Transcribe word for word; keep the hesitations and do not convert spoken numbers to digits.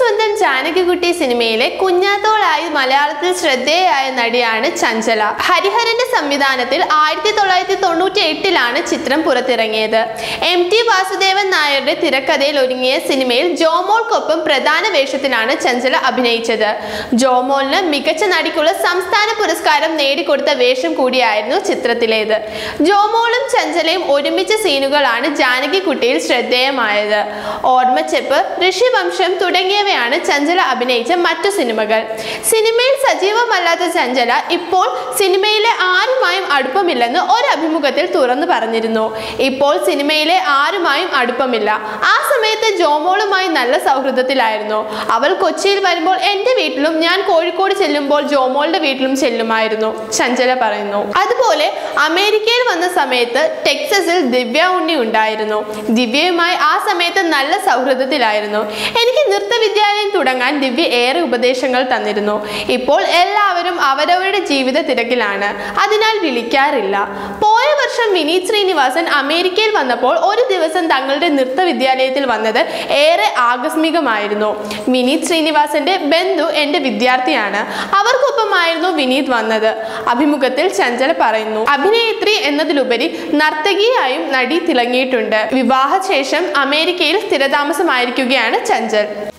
സ്വന്തം ജാനകി കുട്ടി സിനിമയിലെ Kunjathol ആയി മലയാളത്തിൽ ശ്രദ്ധേയയായ നടിയാണ് ചഞ്ചല. ഹരിഹരന്റെ സംവിധാനത്തിൽ ആയിരത്തി തൊള്ളായിരത്തി തൊണ്ണൂറ്റി എട്ടിലാണ് ചിത്രം പുറത്തിറങ്ങിയത്. എം ടി വാസുദേവൻ നായരുടെ തിരക്കഥയിൽ ഒരുങ്ങിയ സിനിമയിൽ ജോമോൾക്കൊപ്പം പ്രധാന വേഷത്തിലാണ് ചഞ്ചല അഭിനയിച്ചത്. ജോമോളിന് മികച്ച നടിക്കുള്ള സംസ്ഥാന പുരസ്കാരം നേടിക്കൊടുത്ത വേഷം കൂടിയായിരുന്നു ചിത്രത്തിലേത്. ജോമോളും ചഞ്ചലയും ഒരുമിച്ച സീനുകളാണ് ജാനകി കുട്ടിയിൽ ശ്രദ്ധേയമായത്. ഓർമ്മച്ചെപ്പ്, ഋഷിവംശം തുടങ്ങിയവയാണ് ചഞ്ചല അഭിനയിച്ച മറ്റു സിനിമകൾ. സിനിമയിൽ സജീവമല്ലാത്ത ചഞ്ചല ഇപ്പോൾ സിനിമയിലെ ആരുമായും അടുപ്പമില്ലെന്ന് ഒരു അഭിമുഖത്തിൽ തുറന്നു പറഞ്ഞിരുന്നു. ഇപ്പോൾ സിനിമയിലെ ആരുമായും അടുപ്പമില്ല. ആ സമയത്ത് ജോമോളുമായി നല്ല സൗഹൃദത്തിലായിരുന്നു. അവൾ കൊച്ചിയിൽ വരുമ്പോൾ എൻ്റെ വീട്ടിലും ഞാൻ കോഴിക്കോട് ചെല്ലുമ്പോൾ ജോമോളുടെ വീട്ടിലും ചെല്ലുമായിരുന്നു, ചഞ്ചല പറയുന്നു. അതുപോലെ അമേരിക്കയിൽ വന്ന സമയത്ത് ടെക്സസിൽ ദിവ്യ ഉണ്ണി ഉണ്ടായിരുന്നു. ദിവ്യയുമായി ആ സമയത്ത് നല്ല സൗഹൃദത്തിലായിരുന്നു. എനിക്ക് നൃത്തവിദ്യാലയം തുടങ്ങാൻ ദിവ്യ ഏറെ ഉപദേശങ്ങൾ തന്നിരുന്നു. ഇപ്പോൾ എല്ലാവരും അവരവരുടെ ജീവിത തിരക്കിലാണ്, അതിനാൽ വിളിക്കാറില്ല. പോയ വർഷം വിനീത് ശ്രീനിവാസൻ അമേരിക്കയിൽ വന്നപ്പോൾ ഒരു ദിവസം തങ്ങളുടെ നൃത്തവിദ്യാലയത്തിൽ വന്നത് ഏറെ ആകസ്മികമായിരുന്നു. വിനീത് ശ്രീനിവാസന്റെ ബന്ധു എൻ്റെ വിദ്യാർത്ഥിയാണ്. അവർക്കൊപ്പമായിരുന്നു വിനീത് വന്നത്. അഭിമുഖത്തിൽ ചഞ്ചല പറയുന്നു. അഭിനേത്രി എന്നതിലുപരി നർത്തകിയായും നടി തിളങ്ങിയിട്ടുണ്ട്. വിവാഹശേഷം അമേരിക്കയിൽ സ്ഥിരതാമസമായിരിക്കുകയാണ് ചഞ്ചൽ.